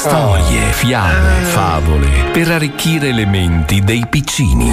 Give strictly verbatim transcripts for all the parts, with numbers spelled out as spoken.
Storie, fiabe, favole per arricchire le menti dei piccini.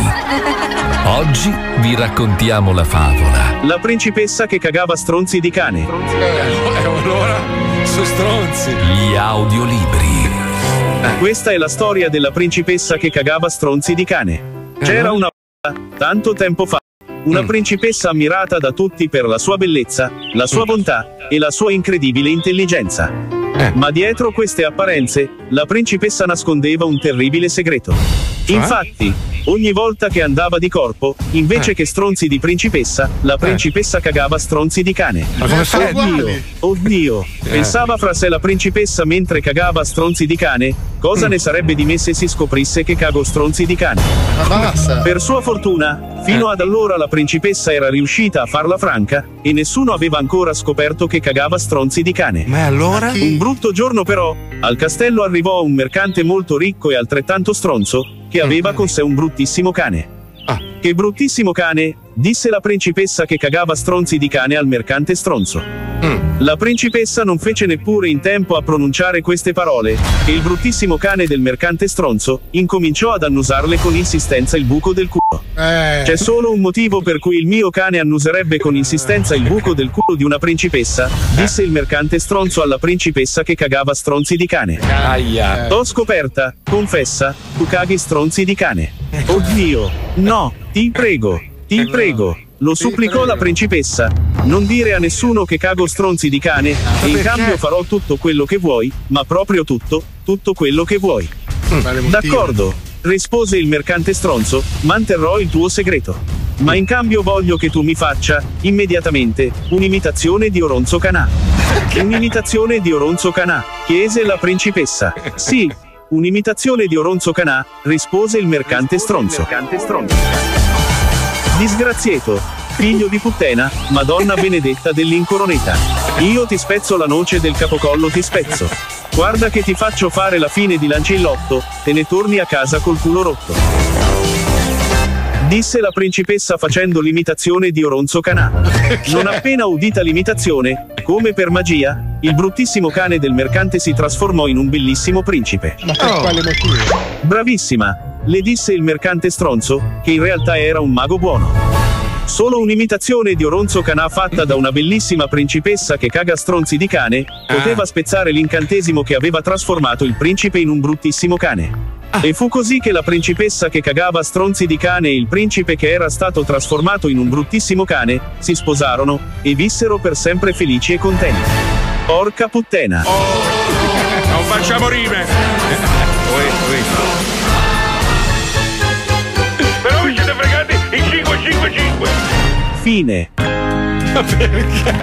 Oggi vi raccontiamo la favola La principessa che cagava stronzi di cane. Eh, allora, su stronzi. Gli audiolibri. Questa è la storia della principessa che cagava stronzi di cane. C'era una volta, tanto tempo fa, una principessa ammirata da tutti per la sua bellezza, la sua bontà e la sua incredibile intelligenza. Eh. Ma dietro queste apparenze, la principessa nascondeva un terribile segreto. Infatti, ogni volta che andava di corpo, invece Eh. che stronzi di principessa, la principessa cagava stronzi di cane. Ma come fai? Oddio, oddio, pensava fra sé la principessa mentre cagava stronzi di cane, cosa ne sarebbe di me se si scoprisse che cago stronzi di cane. Ma basta. Per sua fortuna, fino ad allora la principessa era riuscita a farla franca, e nessuno aveva ancora scoperto che cagava stronzi di cane. Ma allora? Un brutto giorno però, al castello arrivò un mercante molto ricco e altrettanto stronzo, che aveva con sé un bruttissimo cane. Ah. Che bruttissimo cane, disse la principessa che cagava stronzi di cane al mercante stronzo. Mm. La principessa non fece neppure in tempo a pronunciare queste parole, e il bruttissimo cane del mercante stronzo incominciò ad annusarle con insistenza il buco del culo. Eh. C'è solo un motivo per cui il mio cane annuserebbe con insistenza il buco del culo di una principessa, disse il mercante stronzo alla principessa che cagava stronzi di cane. Aia. T'ho scoperta, confessa, tu caghi stronzi di cane. Oddio, no, ti prego, ti prego, lo supplicò la principessa. Non dire a nessuno che cago stronzi di cane, e in cambio farò tutto quello che vuoi, ma proprio tutto, tutto quello che vuoi. D'accordo, rispose il mercante stronzo, manterrò il tuo segreto. Ma in cambio voglio che tu mi faccia, immediatamente, un'imitazione di Oronzo Canà. Un'imitazione di Oronzo Canà, chiese la principessa. Sì, un'imitazione di Oronzo Canà, rispose il mercante stronzo. Disgraziato, figlio di puttana, Madonna benedetta dell'incoroneta. Io ti spezzo la noce del capocollo, ti spezzo. Guarda che ti faccio fare la fine di Lancillotto, te ne torni a casa col culo rotto. Disse la principessa facendo l'imitazione di Oronzo Canà. Non appena udita l'imitazione, come per magia, il bruttissimo cane del mercante si trasformò in un bellissimo principe. Ma per quale motivo? Bravissima, le disse il mercante stronzo, che in realtà era un mago buono. Solo un'imitazione di Oronzo Canà fatta da una bellissima principessa che caga stronzi di cane, poteva spezzare l'incantesimo che aveva trasformato il principe in un bruttissimo cane. E fu così che la principessa che cagava stronzi di cane e il principe che era stato trasformato in un bruttissimo cane, si sposarono, e vissero per sempre felici e contenti. Porca puttana. Non facciamo rime. Però vi siete fregati i cinque cinque cinque. Fine. Perché?